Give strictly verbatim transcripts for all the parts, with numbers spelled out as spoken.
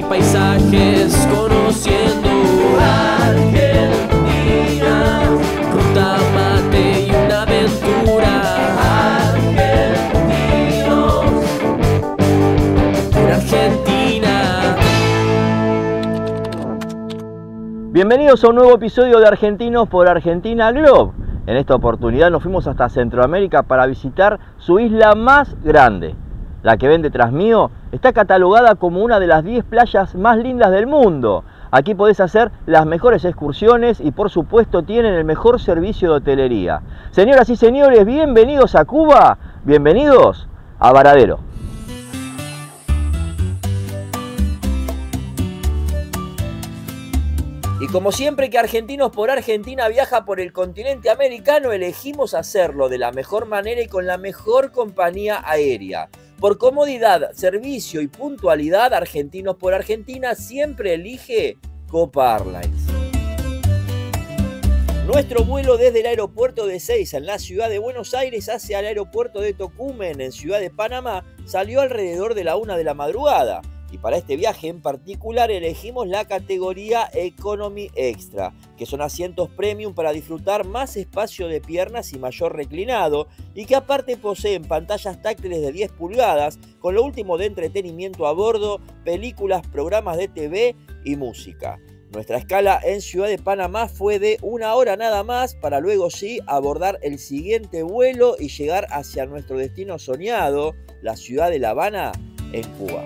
mil paisajes, conociendo Argentina, ruta mate y una aventura. Argentinos por Argentina. Bienvenidos a un nuevo episodio de Argentinos por Argentina Globe. En esta oportunidad nos fuimos hasta Centroamérica para visitar su isla más grande. La que ven detrás mío está catalogada como una de las diez playas más lindas del mundo. Aquí podés hacer las mejores excursiones y por supuesto tienen el mejor servicio de hotelería. Señoras y señores, bienvenidos a Cuba, bienvenidos a Varadero. Y como siempre que Argentinos por Argentina viaja por el continente americano, elegimos hacerlo de la mejor manera y con la mejor compañía aérea. Por comodidad, servicio y puntualidad, Argentinos por Argentina siempre elige Copa Airlines. Nuestro vuelo desde el aeropuerto de Ezeiza en la ciudad de Buenos Aires hacia el aeropuerto de Tocumen en Ciudad de Panamá salió alrededor de la una de la madrugada. Y para este viaje en particular elegimos la categoría Economy Extra, que son asientos premium para disfrutar más espacio de piernas y mayor reclinado, y que aparte poseen pantallas táctiles de diez pulgadas, con lo último de entretenimiento a bordo, películas, programas de T V y música. Nuestra escala en Ciudad de Panamá fue de una hora nada más, para luego sí abordar el siguiente vuelo y llegar hacia nuestro destino soñado, la ciudad de La Habana, en Cuba.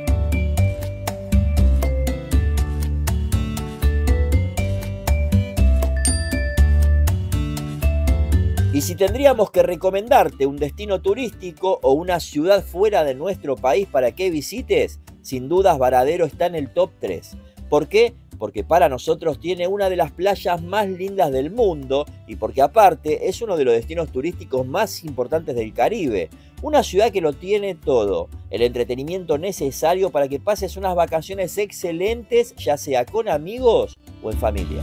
Y si tendríamos que recomendarte un destino turístico o una ciudad fuera de nuestro país para que visites, sin dudas Varadero está en el top tres. ¿Por qué? Porque para nosotros tiene una de las playas más lindas del mundo y porque aparte es uno de los destinos turísticos más importantes del Caribe. Una ciudad que lo tiene todo, el entretenimiento necesario para que pases unas vacaciones excelentes, ya sea con amigos o en familia.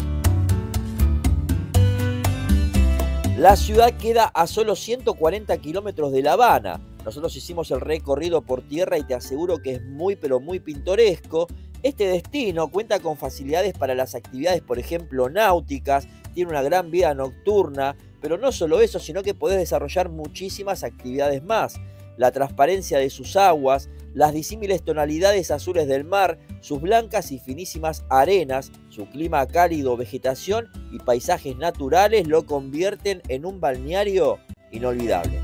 La ciudad queda a solo ciento cuarenta kilómetros de La Habana. Nosotros hicimos el recorrido por tierra y te aseguro que es muy pero muy pintoresco. Este destino cuenta con facilidades para las actividades, por ejemplo, náuticas, tiene una gran vida nocturna, pero no solo eso, sino que podés desarrollar muchísimas actividades más. La transparencia de sus aguas, las disímiles tonalidades azules del mar, sus blancas y finísimas arenas, su clima cálido, vegetación y paisajes naturales lo convierten en un balneario inolvidable.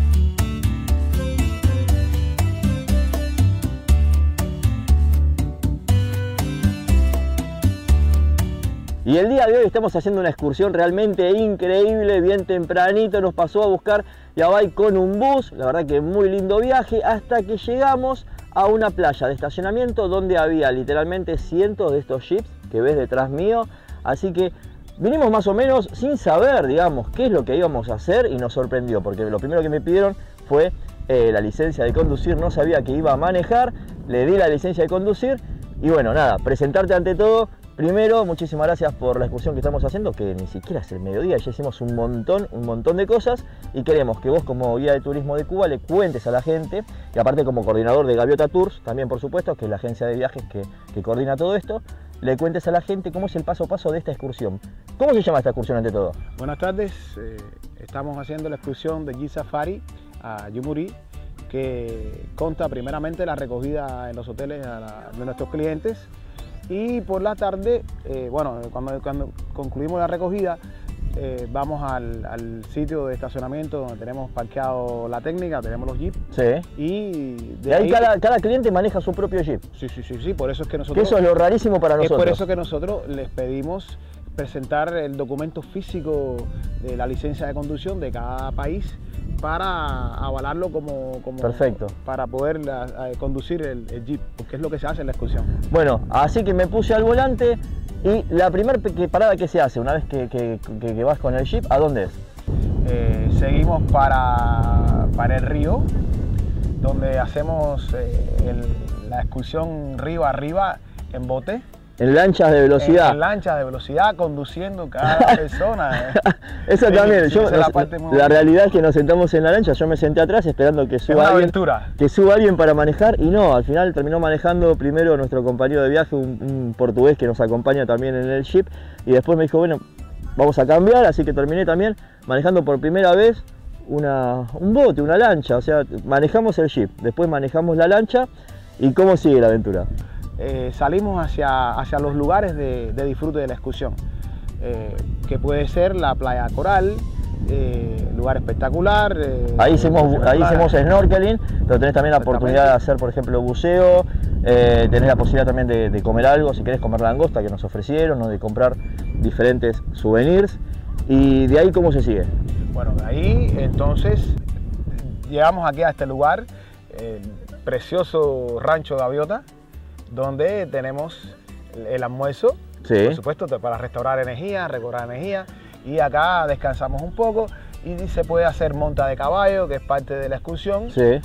Y el día de hoy estamos haciendo una excursión realmente increíble, bien tempranito nos pasó a buscar Yabay con un bus, la verdad que muy lindo viaje, hasta que llegamos a una playa de estacionamiento donde había literalmente cientos de estos jeeps que ves detrás mío, así que vinimos más o menos sin saber, digamos, qué es lo que íbamos a hacer y nos sorprendió, porque lo primero que me pidieron fue eh, la licencia de conducir, no sabía que iba a manejar, le di la licencia de conducir y bueno, nada, presentarte ante todo. Primero, muchísimas gracias por la excursión que estamos haciendo, que ni siquiera es el mediodía, ya hicimos un montón, un montón de cosas y queremos que vos como guía de turismo de Cuba le cuentes a la gente, y aparte como coordinador de Gaviota Tours, también por supuesto, que es la agencia de viajes que, que coordina todo esto, le cuentes a la gente cómo es el paso a paso de esta excursión. ¿Cómo se llama esta excursión ante todo? Buenas tardes, eh, estamos haciendo la excursión de Jeep Safari a Yumurí, que consta primeramente la recogida en los hoteles a la, de nuestros clientes. Y por la tarde, eh, bueno, cuando, cuando concluimos la recogida, eh, vamos al, al sitio de estacionamiento donde tenemos parqueado la técnica, tenemos los jeeps. Sí. Y de y ahí, ahí cada, cada cliente maneja su propio jeep. Sí, sí, sí, sí, por eso es que nosotros... Que eso es lo rarísimo para nosotros. Es por eso que nosotros les pedimos presentar el documento físico de la licencia de conducción de cada país para avalarlo como, como Perfecto. Para poder a, a conducir el, el jeep, porque es lo que se hace en la excursión. Bueno, así que me puse al volante y la primera parada que se hace una vez que, que, que, que vas con el jeep, ¿a dónde es? Eh, seguimos para, para el río, donde hacemos eh, el, la excursión río arriba en bote. En lanchas de velocidad. En, en lanchas de velocidad, conduciendo cada persona. Eso sí, también. sí, Yo, esa es nos, la parte muy la realidad es que nos sentamos en la lancha, yo me senté atrás esperando que suba, una alguien, aventura. que suba alguien para manejar, y no, al final terminó manejando primero nuestro compañero de viaje, un, un portugués que nos acompaña también en el Jeep, y después me dijo, bueno, vamos a cambiar, así que terminé también manejando por primera vez una, un bote, una lancha. O sea, manejamos el Jeep, después manejamos la lancha. ¿Y cómo sigue la aventura? Eh, salimos hacia, hacia los lugares de, de disfrute de la excursión, eh, que puede ser la playa Coral, eh, lugar espectacular. Eh, ahí hicimos, ahí hicimos snorkeling, pero tenés también la oportunidad de hacer, por ejemplo, buceo, eh, tenés la posibilidad también de, de comer algo, si querés comer langosta que nos ofrecieron, o de comprar diferentes souvenirs. ¿Y de ahí cómo se sigue? Bueno, de ahí entonces llegamos aquí a este lugar, el precioso Rancho Gaviota, donde tenemos el almuerzo, sí, por supuesto, para restaurar energía, recobrar energía, y acá descansamos un poco y se puede hacer monta de caballo, que es parte de la excursión. Sí.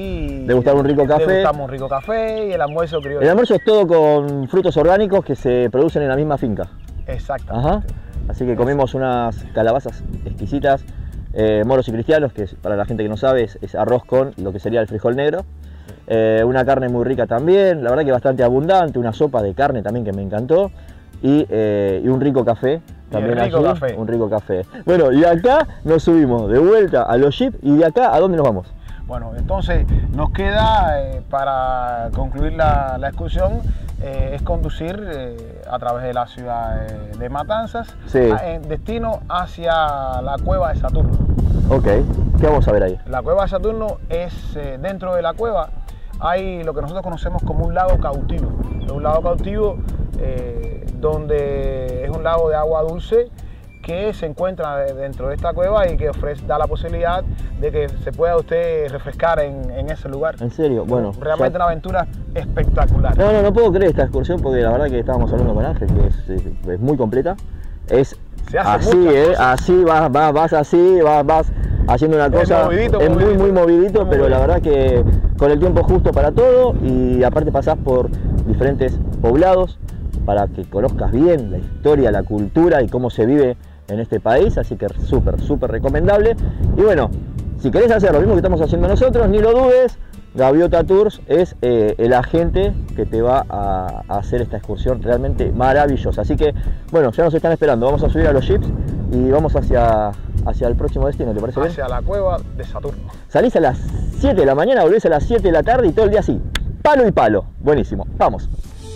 Y degustar un rico café. Degustamos un rico café y el almuerzo criollo. El almuerzo es todo con frutos orgánicos que se producen en la misma finca. Exactamente. Ajá. Así que comimos unas calabazas exquisitas, eh, moros y cristianos, que para la gente que no sabe es, es arroz con lo que sería el frijol negro. Eh, una carne muy rica también, la verdad que bastante abundante, una sopa de carne también que me encantó, y, eh, y un rico café también rico allí, café. un rico café. Bueno, y acá nos subimos de vuelta a los Jeep, y de acá, ¿a dónde nos vamos? Bueno, entonces nos queda eh, para concluir la, la excursión, eh, es conducir eh, a través de la ciudad eh, de Matanzas, sí, a, en destino hacia la cueva de Saturno. Ok, ¿qué vamos a ver ahí? La cueva de Saturno es, eh, dentro de la cueva hay lo que nosotros conocemos como un lago cautivo. Es un lago cautivo eh, donde es un lago de agua dulce que se encuentra dentro de esta cueva y que ofrece, da la posibilidad de que se pueda usted refrescar en, en ese lugar. ¿En serio? Bueno. Realmente ya... una aventura espectacular. No, no, no puedo creer esta excursión porque la verdad que estábamos hablando con Ángel, que es, es, es muy completa. Es así, eh, así, vas, vas, vas así, vas, vas haciendo una cosa, es, movidito, es movidito, muy muy movidito, muy pero movidito. La verdad que con el tiempo justo para todo, y aparte pasás por diferentes poblados para que conozcas bien la historia, la cultura y cómo se vive en este país, así que súper, súper recomendable. Y bueno, si querés hacer lo mismo que estamos haciendo nosotros, ni lo dudes, Gaviota Tours es eh, el agente que te va a, a hacer esta excursión realmente maravillosa. Así que, bueno, ya nos están esperando. Vamos a subir a los jeeps y vamos hacia, hacia el próximo destino, ¿te parece bien? Hacia la cueva de Saturno. Salís a las siete de la mañana, volvés a las siete de la tarde y todo el día así, palo y palo. Buenísimo, vamos.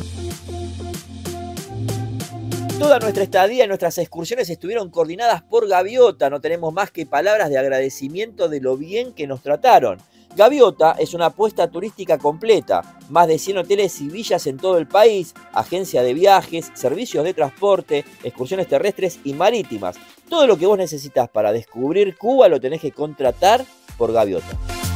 Toda nuestra estadía y nuestras excursiones estuvieron coordinadas por Gaviota. No tenemos más que palabras de agradecimiento de lo bien que nos trataron. Gaviota es una apuesta turística completa, más de cien hoteles y villas en todo el país, agencia de viajes, servicios de transporte, excursiones terrestres y marítimas. Todo lo que vos necesitas para descubrir Cuba lo tenés que contratar por Gaviota.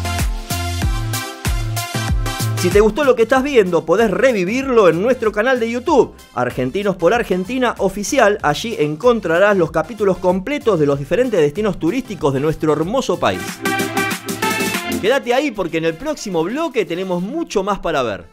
Si te gustó lo que estás viendo, podés revivirlo en nuestro canal de YouTube, Argentinos por Argentina Oficial. Allí encontrarás los capítulos completos de los diferentes destinos turísticos de nuestro hermoso país. Quédate ahí porque en el próximo bloque tenemos mucho más para ver.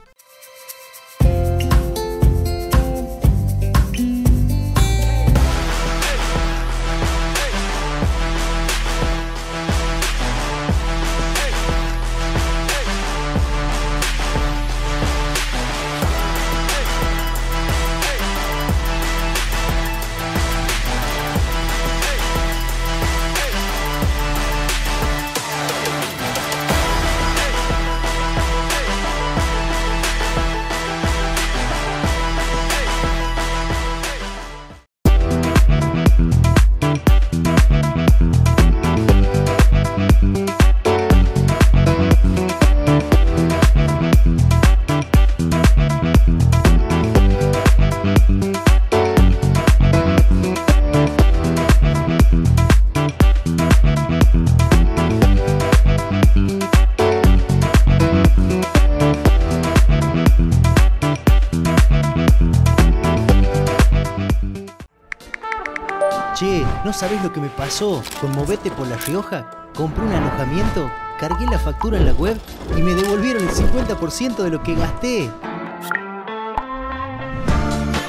Che, ¿no sabés lo que me pasó con Movete por La Rioja? Compré un alojamiento, cargué la factura en la web y me devolvieron el cincuenta por ciento de lo que gasté.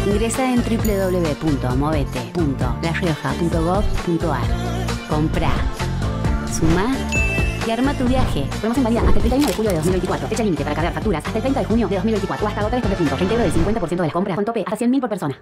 Ingresa en w w w punto movete punto la rioja punto gov punto ar. Comprá, sumá y arma tu viaje. Promoción válida hasta el treinta y uno de julio de dos mil veinticuatro. Fecha límite para cargar facturas hasta el treinta de junio de dos mil veinticuatro o hasta agotar este punto. Reintegro del cincuenta por ciento de las compras con tope hasta cien mil por persona.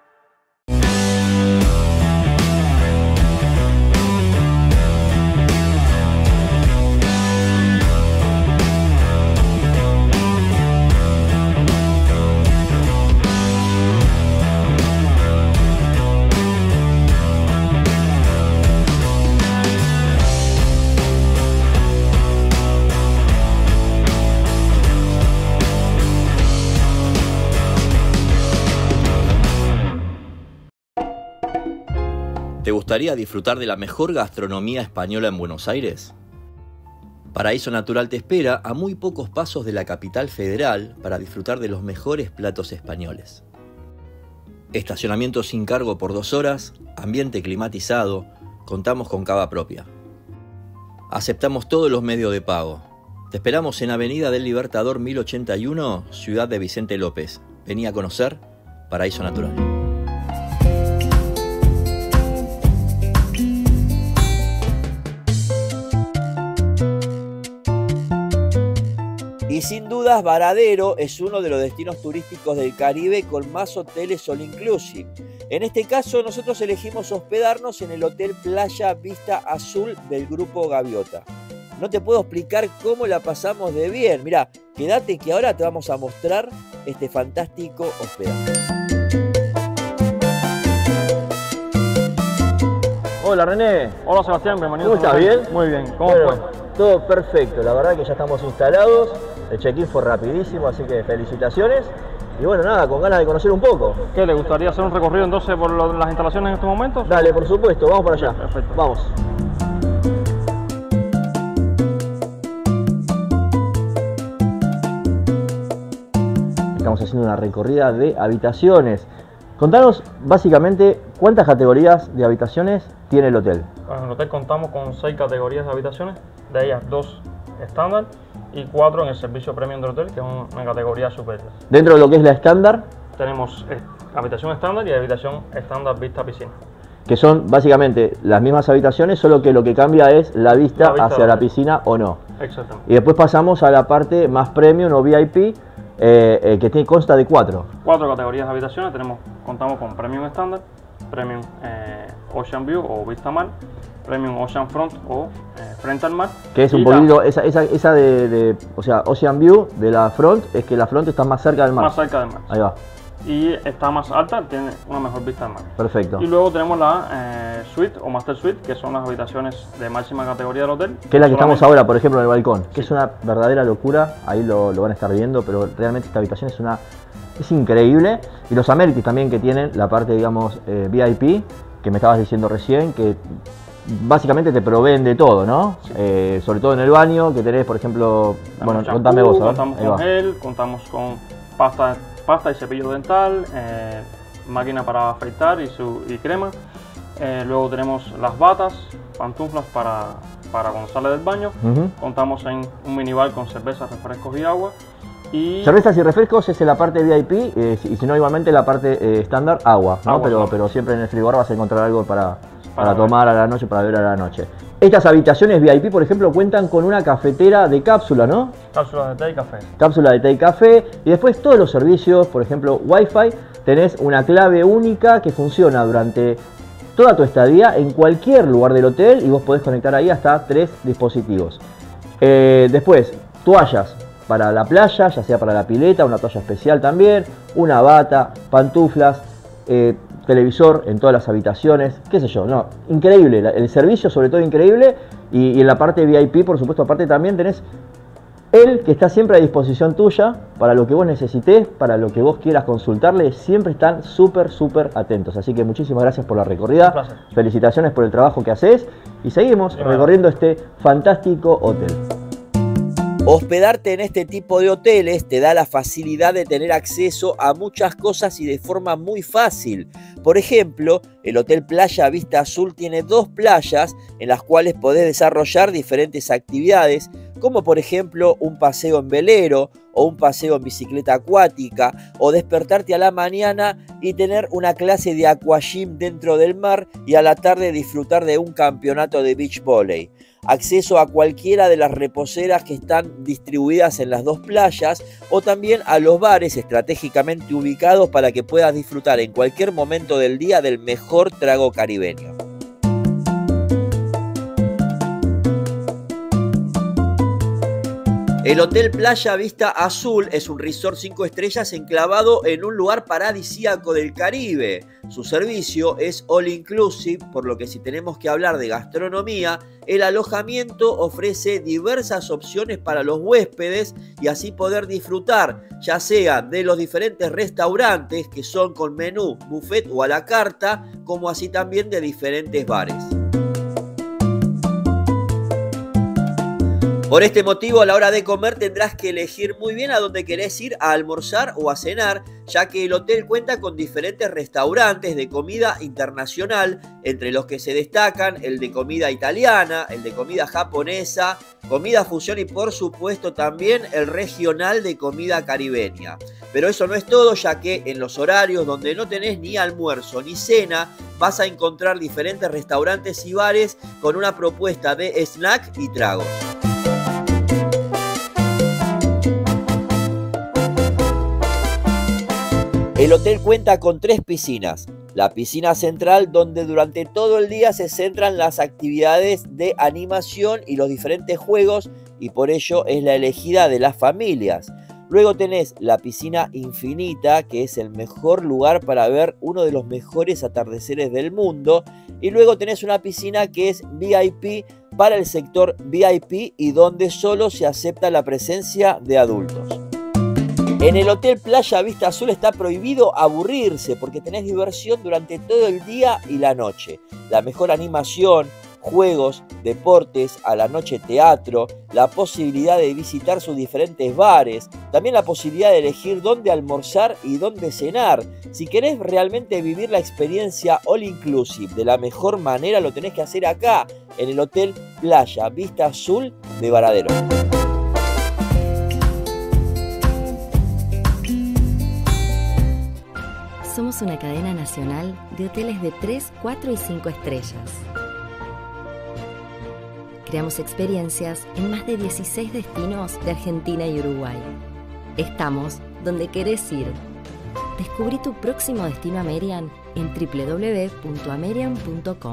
¿Te gustaría disfrutar de la mejor gastronomía española en Buenos Aires? Paraíso Natural te espera a muy pocos pasos de la capital federal para disfrutar de los mejores platos españoles. Estacionamiento sin cargo por dos horas, ambiente climatizado, contamos con cava propia. Aceptamos todos los medios de pago. Te esperamos en Avenida del Libertador mil ochenta y uno, Ciudad de Vicente López. Vení a conocer Paraíso Natural. Y sin dudas, Varadero es uno de los destinos turísticos del Caribe con más hoteles all inclusive. En este caso, nosotros elegimos hospedarnos en el Hotel Playa Vista Azul del Grupo Gaviota. No te puedo explicar cómo la pasamos de bien. Mirá, quédate que ahora te vamos a mostrar este fantástico hospedaje. Hola René. Hola Sebastián, bienvenido. ¿Cómo estás? ¿Bien? Muy bien, ¿cómo Bueno, fue? todo perfecto, la verdad que ya estamos instalados, el check-in fue rapidísimo, así que felicitaciones. Y bueno, nada, con ganas de conocer un poco. ¿Qué, le gustaría hacer un recorrido entonces por lo- las instalaciones en estos momentos? Dale, por supuesto, vamos para allá. Perfecto. Vamos. Estamos haciendo una recorrida de habitaciones. Contanos básicamente cuántas categorías de habitaciones tiene el hotel. En el hotel contamos con seis categorías de habitaciones, de ellas dos estándar y cuatro en el servicio premium del hotel, que es una categoría superior. Dentro de lo que es la estándar, Tenemos eh, habitación estándar y habitación estándar vista piscina. que son básicamente las mismas habitaciones, solo que lo que cambia es la vista, La vista hacia la del hotel. piscina o no. Exactamente. Y después pasamos a la parte más premium o V I P, eh, eh, que tiene, consta de cuatro. Cuatro categorías de habitaciones, tenemos, contamos con premium estándar, premium eh, Ocean View o vista mar, premium Ocean Front o eh, frente al mar. Que es un y la- poquito, esa, esa, esa de, de, o sea, Ocean View de la front, es que la front está más cerca del mar. más cerca del mar. Ahí va, Y está más alta, tiene una mejor vista al mar. perfecto. Y luego tenemos la eh, suite o master suite, que son las habitaciones de máxima categoría del hotel. Que es la que estamos Solamente- ahora, por ejemplo, en el balcón, que es una verdadera locura, ahí lo, lo van a estar viendo, pero realmente esta habitación es una es increíble. Y los amenities también que tienen, la parte, digamos, eh, V I P, que me estabas diciendo recién, que básicamente te proveen de todo, ¿no? Eh, sobre todo en el baño, que tenés, por ejemplo, bueno, Tenemos contame shampoo, vos, a ver. contamos Ahí con va. gel, contamos con pasta, pasta y cepillo dental, eh, máquina para afeitar y, su, y crema. Eh, luego tenemos las batas, pantuflas para, para cuando sale del baño. Ujú. Contamos en un minibar con cervezas, refrescos y agua. Y Cervezas y refrescos es en la parte V I P, eh, y si no, igualmente la parte eh, estándar, agua, ¿no? Agua, pero, claro. pero siempre en el frigobar vas a encontrar algo para, para Para tomar a la noche, para beber a la noche. Estas habitaciones V I P, por ejemplo, cuentan con una cafetera de cápsula, ¿no? cápsulas de té y café. Cápsula de té y café, y después todos los servicios, por ejemplo, Wi-Fi, tenés una clave única que funciona durante toda tu estadía en cualquier lugar del hotel y vos podés conectar ahí hasta tres dispositivos. Eh, después, toallas para la playa, ya sea para la pileta, una toalla especial también, una bata, pantuflas, eh, televisor en todas las habitaciones, qué sé yo, no, increíble, la- el servicio sobre todo increíble, y, y en la parte V I P, por supuesto, aparte también tenés él que está siempre a disposición tuya para lo que vos necesites, para lo que vos quieras consultarle, siempre están súper, súper atentos. Así que muchísimas gracias por la recorrida, Un placer. felicitaciones por el trabajo que haces y seguimos De nada. recorriendo este fantástico hotel. Hospedarte en este tipo de hoteles te da la facilidad de tener acceso a muchas cosas y de forma muy fácil. Por ejemplo, el Hotel Playa Vista Azul tiene dos playas en las cuales podés desarrollar diferentes actividades, como por ejemplo un paseo en velero o un paseo en bicicleta acuática, o despertarte a la mañana y tener una clase de aquagym dentro del mar y a la tarde disfrutar de un campeonato de beach volley. Acceso a cualquiera de las reposeras que están distribuidas en las dos playas, o también a los bares estratégicamente ubicados para que puedas disfrutar en cualquier momento del día del mejor trago caribeño. El Hotel Playa Vista Azul es un resort cinco estrellas enclavado en un lugar paradisíaco del Caribe. Su servicio es all inclusive, por lo que si tenemos que hablar de gastronomía, el alojamiento ofrece diversas opciones para los huéspedes y así poder disfrutar ya sea de los diferentes restaurantes que son con menú, buffet o a la carta, como así también de diferentes bares. Por este motivo, a la hora de comer tendrás que elegir muy bien a dónde querés ir a almorzar o a cenar, ya que el hotel cuenta con diferentes restaurantes de comida internacional, entre los que se destacan el de comida italiana, el de comida japonesa, comida fusión y por supuesto también el regional de comida caribeña. Pero eso no es todo, ya que en los horarios donde no tenés ni almuerzo ni cena, vas a encontrar diferentes restaurantes y bares con una propuesta de snack y tragos. El hotel cuenta con tres piscinas. La piscina central, donde durante todo el día se centran las actividades de animación y los diferentes juegos, y por ello es la elegida de las familias. Luego tenés la piscina infinita, que es el mejor lugar para ver uno de los mejores atardeceres del mundo. Y luego tenés una piscina que es V I P para el sector V I P y donde solo se acepta la presencia de adultos. En el Hotel Playa Vista Azul está prohibido aburrirse porque tenés diversión durante todo el día y la noche. La mejor animación, juegos, deportes, a la noche teatro, la posibilidad de visitar sus diferentes bares, también la posibilidad de elegir dónde almorzar y dónde cenar. Si querés realmente vivir la experiencia all inclusive de la mejor manera, lo tenés que hacer acá, en el Hotel Playa Vista Azul de Varadero. Somos una cadena nacional de hoteles de tres, cuatro y cinco estrellas. Creamos experiencias en más de dieciséis destinos de Argentina y Uruguay. Estamos donde querés ir. Descubrí tu próximo destino Amerian en w w w punto amerian punto com.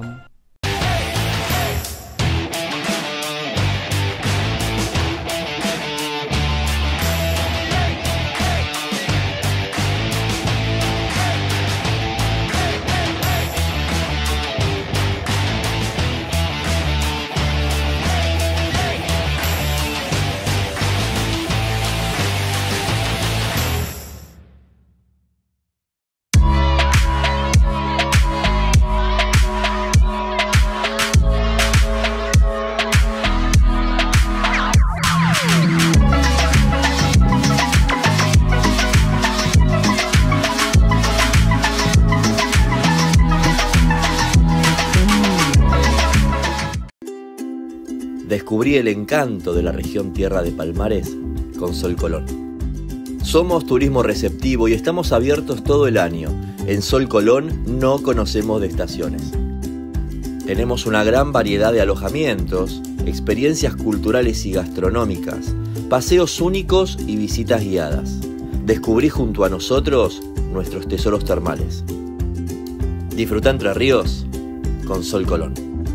Descubrí el encanto de la región Tierra de Palmares con Sol Colón. Somos turismo receptivo y estamos abiertos todo el año. En Sol Colón no conocemos de estaciones. Tenemos una gran variedad de alojamientos, experiencias culturales y gastronómicas, paseos únicos y visitas guiadas. Descubrí junto a nosotros nuestros tesoros termales. Disfruta Entre Ríos con Sol Colón.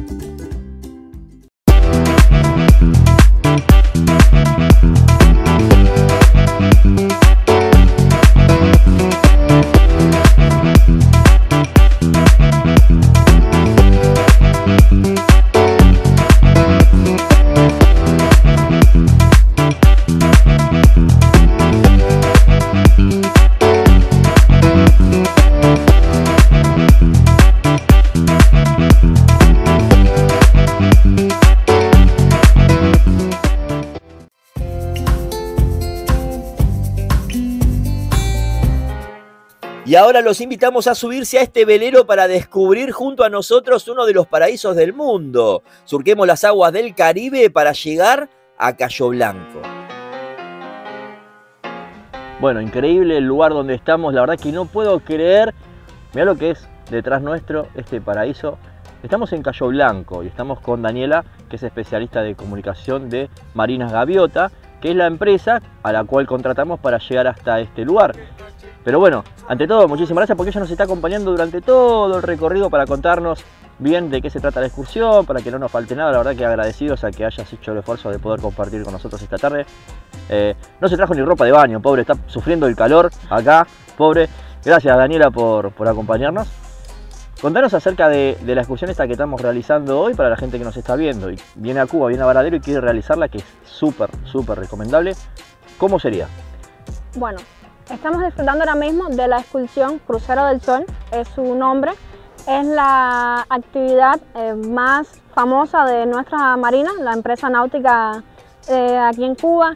Y ahora los invitamos a subirse a este velero para descubrir junto a nosotros uno de los paraísos del mundo. Surquemos las aguas del Caribe para llegar a Cayo Blanco. Bueno, increíble el lugar donde estamos, la verdad que no puedo creer, mirá lo que es detrás nuestro, este paraíso. Estamos en Cayo Blanco y estamos con Daniela, que es especialista de comunicación de Marinas Gaviota, que es la empresa a la cual contratamos para llegar hasta este lugar. Pero bueno, ante todo, muchísimas gracias porque ella nos está acompañando durante todo el recorrido para contarnos bien de qué se trata la excursión, para que no nos falte nada. La verdad que agradecidos a que hayas hecho el esfuerzo de poder compartir con nosotros esta tarde. Eh, no se trajo ni ropa de baño, pobre, está sufriendo el calor acá, pobre. Gracias, Daniela, por, por acompañarnos. Contanos acerca de, de la excursión esta que estamos realizando hoy para la gente que nos está viendo y viene a Cuba, viene a Varadero y quiere realizarla, que es súper, súper recomendable. ¿Cómo sería? Bueno, estamos disfrutando ahora mismo de la excursión Crucero del Sol, es su nombre. Es la actividad eh, más famosa de nuestra marina, la empresa náutica eh, aquí en Cuba.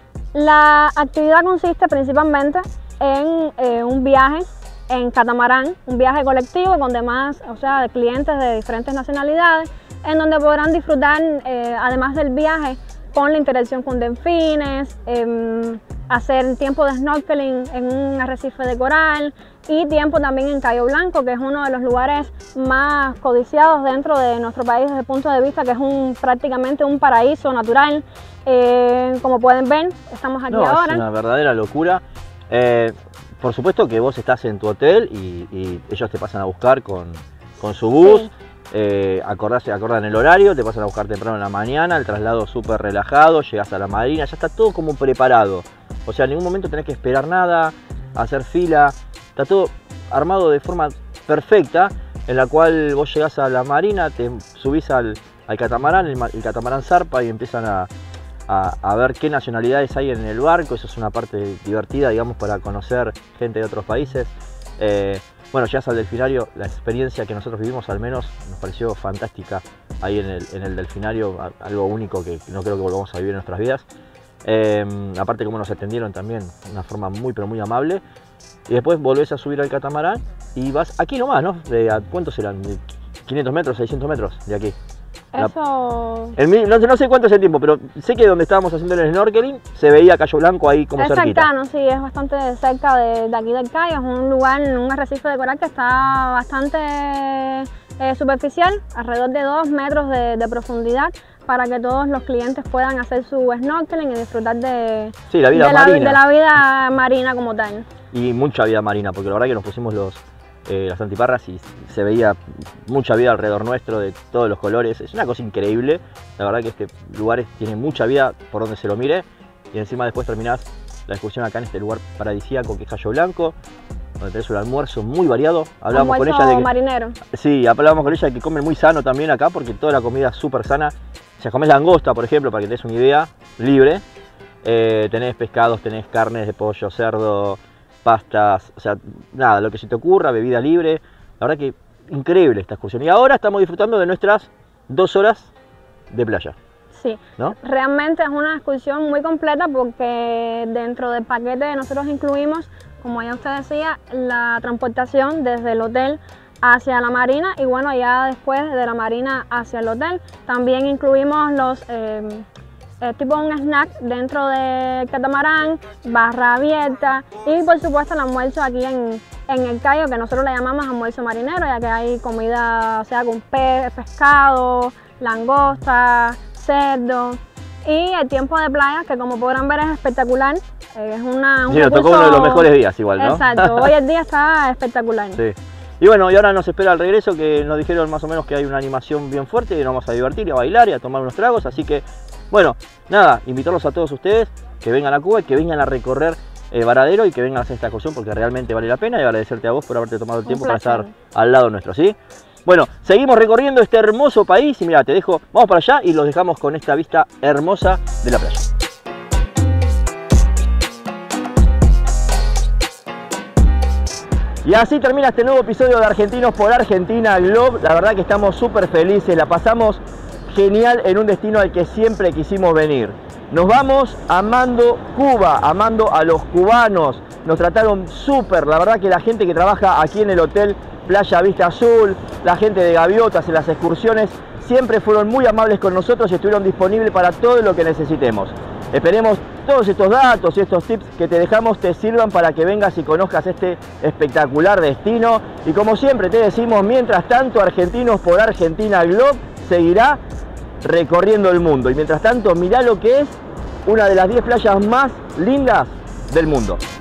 La actividad consiste principalmente en eh, un viaje en catamarán, un viaje colectivo con demás, o sea, de clientes de diferentes nacionalidades, en donde podrán disfrutar, eh, además del viaje, con la interacción con delfines, eh, hacer tiempo de snorkeling en un arrecife de coral y tiempo también en Cayo Blanco, que es uno de los lugares más codiciados dentro de nuestro país desde el punto de vista que es un, prácticamente un paraíso natural. Eh, como pueden ver, estamos aquí no, ahora. Es una verdadera locura. Eh, por supuesto que vos estás en tu hotel y, y ellos te pasan a buscar con, con su bus. Sí. Eh, acordás, acordan el horario, te pasan a buscar temprano en la mañana, el traslado súper relajado, llegas a la marina, ya está todo como preparado. O sea, en ningún momento tenés que esperar nada, hacer fila, está todo armado de forma perfecta, en la cual vos llegás a la marina, te subís al, al catamarán, el, el catamarán zarpa y empiezan a, a, a ver qué nacionalidades hay en el barco. Eso es una parte divertida, digamos, para conocer gente de otros países. Eh, Bueno, llegas al delfinario, la experiencia que nosotros vivimos al menos nos pareció fantástica ahí en el, en el delfinario, algo único que no creo que volvamos a vivir en nuestras vidas. Eh, aparte como nos atendieron también, de una forma muy pero muy amable. Y después volvés a subir al catamarán y vas aquí nomás, ¿no? De, ¿a ¿Cuántos eran? ¿quinientos metros, seiscientos metros de aquí? Eso... La, el, no, no sé cuánto es el tiempo, pero sé que donde estábamos haciendo el snorkeling se veía Cayo Blanco ahí como es cerquita. cercano, sí, es bastante cerca de, de aquí del Cayo. Es un lugar, un arrecife de coral que está bastante eh, superficial, alrededor de dos metros de, de profundidad, para que todos los clientes puedan hacer su snorkeling y disfrutar de, sí, la vida de, la, marina. de la vida marina como tal. Y mucha vida marina, porque la verdad que nos pusimos los... Eh, las antiparras y se veía mucha vida alrededor nuestro de todos los colores. Es una cosa increíble, la verdad que este lugar tiene mucha vida por donde se lo mire y encima después terminás la excursión acá en este lugar paradisíaco que es Cayo Blanco, donde tenés un almuerzo muy variado. Hablamos almuerzo con ella de que, marinero. Sí, hablábamos con ella de que comen muy sano también acá porque toda la comida es súper sana. O sea, comés langosta, por ejemplo, para que te des una idea, libre. Eh, tenés pescados, tenés carnes de pollo, cerdo, pastas, o sea, nada, lo que se te ocurra, bebida libre. La verdad que increíble esta excursión. Y ahora estamos disfrutando de nuestras dos horas de playa. Sí, ¿no? Realmente es una excursión muy completa porque dentro del paquete nosotros incluimos, como ya usted decía, la transportación desde el hotel hacia la marina y bueno, ya después de la marina hacia el hotel. También incluimos los... Eh, Eh, tipo un snack dentro del catamarán, barra abierta y por supuesto el almuerzo aquí en, en el Cayo, que nosotros le llamamos almuerzo marinero, ya que hay comida, o sea, con pe pescado, langosta, cerdo y el tiempo de playa, que como podrán ver es espectacular. Eh, es una, un sí, nos tocó uno de los mejores días igual, ¿no? Exacto, hoy el día está espectacular. Sí. Y bueno, y ahora nos espera el regreso, que nos dijeron más o menos que hay una animación bien fuerte y nos vamos a divertir y a bailar y a tomar unos tragos, así que bueno, nada, invitarlos a todos ustedes que vengan a Cuba y que vengan a recorrer eh, Varadero y que vengan a hacer esta excursión porque realmente vale la pena y agradecerte a vos por haberte tomado el tiempo para estar al lado nuestro, ¿sí? Bueno, seguimos recorriendo este hermoso país y mira, te dejo, vamos para allá y los dejamos con esta vista hermosa de la playa. Y así termina este nuevo episodio de Argentinos por Argentina Globe. La verdad que estamos súper felices, la pasamos genial en un destino al que siempre quisimos venir. Nos vamos amando Cuba, amando a los cubanos. Nos trataron súper, la verdad que la gente que trabaja aquí en el hotel Playa Vista Azul, la gente de Gaviotas en las excursiones, siempre fueron muy amables con nosotros y estuvieron disponibles para todo lo que necesitemos. Esperemos todos estos datos y estos tips que te dejamos te sirvan para que vengas y conozcas este espectacular destino. Y como siempre te decimos, mientras tanto, Argentinos por Argentina Globe seguirá recorriendo el mundo. Y mientras tanto, mirá lo que es una de las diez playas más lindas del mundo.